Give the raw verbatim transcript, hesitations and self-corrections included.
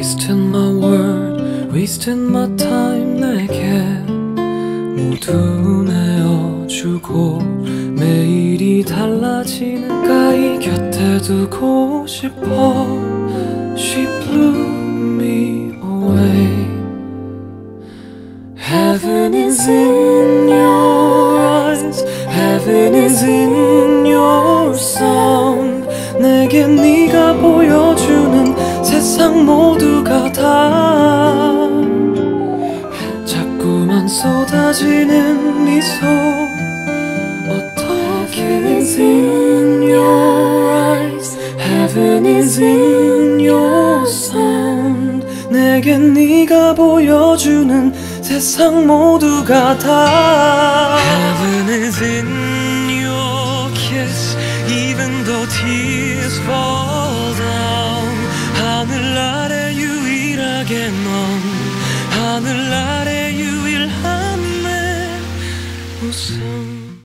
Wasting my word, wasting my time. 내게 모두 내어주고 매일이 달라지는 가이 곁에 두고 싶어. She blew me away. Heaven is in your eyes, heaven is in your sound. 내게 네가 보여주는 세상 모두가 다 자꾸만 쏟아지는 미소. Heaven is in your eyes, heaven is in your sound. 내게 네가 보여주는 세상 모두가 다 Heaven is in your kiss, even though tears fall down. 하늘 아래 유일하게 넌, 하늘 아래 유일한 내 웃음.